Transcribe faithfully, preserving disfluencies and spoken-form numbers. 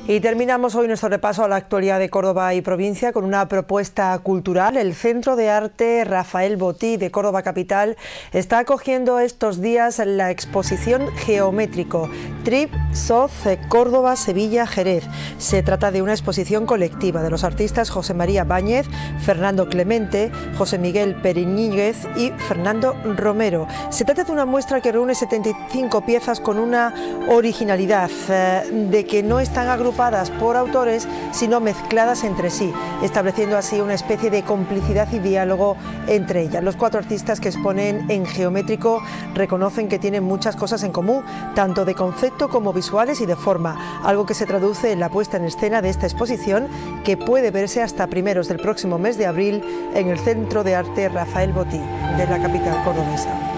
Y terminamos hoy nuestro repaso a la actualidad de Córdoba y provincia con una propuesta cultural. El Centro de Arte Rafael Botí de Córdoba Capital está acogiendo estos días la exposición Geométrico, Trip, Soz, Córdoba, Sevilla, Jerez. Se trata de una exposición colectiva de los artistas José María Báñez, Fernando Clemente, José Miguel Periñíguez y Fernando Romero. Se trata de una muestra que reúne setenta y cinco piezas con una originalidad eh, de que no están agrupadas por autores, sino mezcladas entre sí, estableciendo así una especie de complicidad y diálogo entre ellas. Los cuatro artistas que exponen en Geométrico reconocen que tienen muchas cosas en común, tanto de concepto como visuales y de forma, algo que se traduce en la puesta en escena de esta exposición, que puede verse hasta primeros del próximo mes de abril en el Centro de Arte Rafael Botí de la capital cordobesa.